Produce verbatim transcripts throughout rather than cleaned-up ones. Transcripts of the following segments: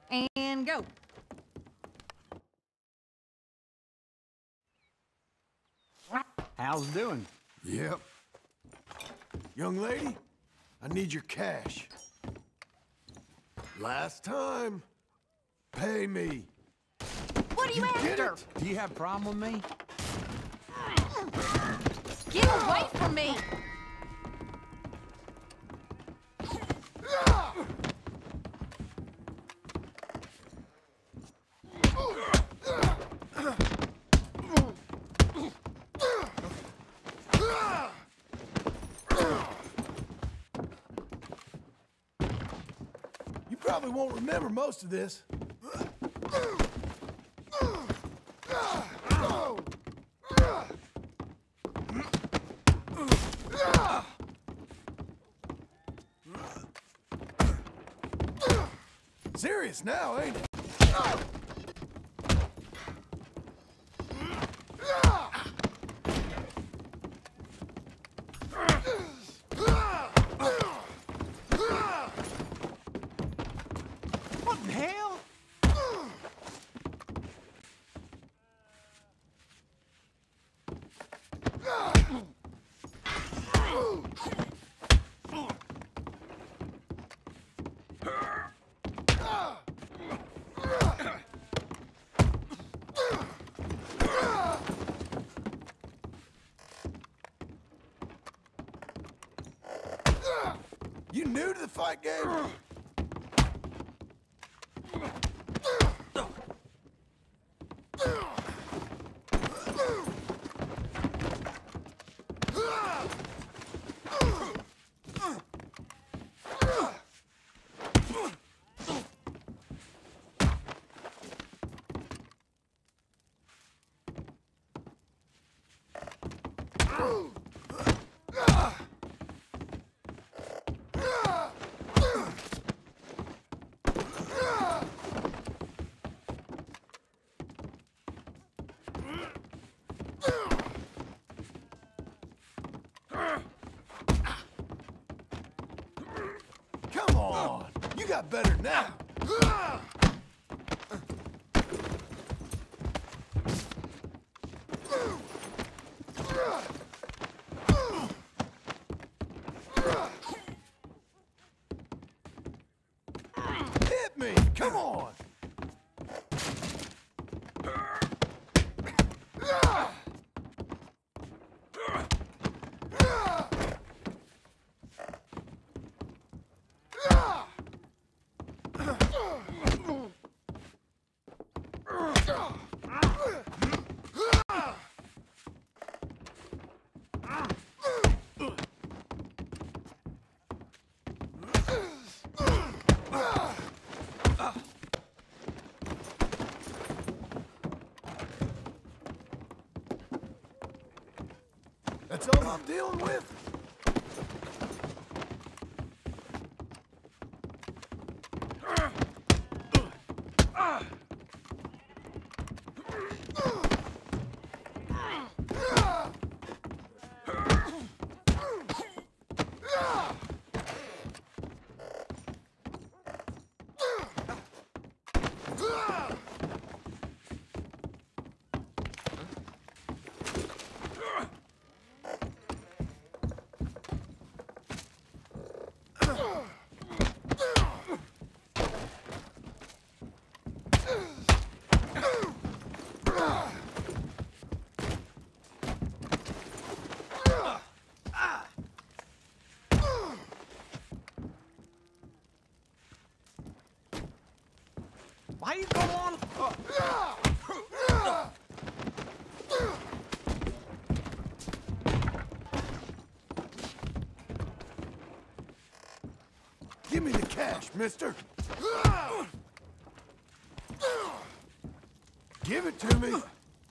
And go. How's it doing? Yep. Young lady, I need your cash. Last time. Pay me. What are you, You get after? it? Do you have a problem with me? Get away from me! You probably won't remember most of this. Serious now, ain't it? What the hell? You new to the fight game? Come on! You got better now! Hit me! Come on! That's all I'm dealing with? Why you go on? Uh, Give me the cash, mister. Give it to me.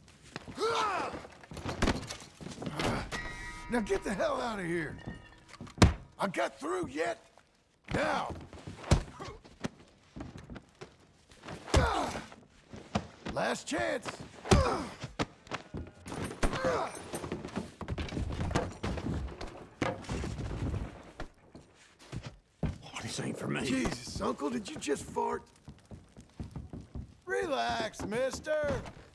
Now get the hell out of here. I got through yet? Now. Last chance. this ain't for me. Jesus, Uncle, did you just fart? Relax, mister.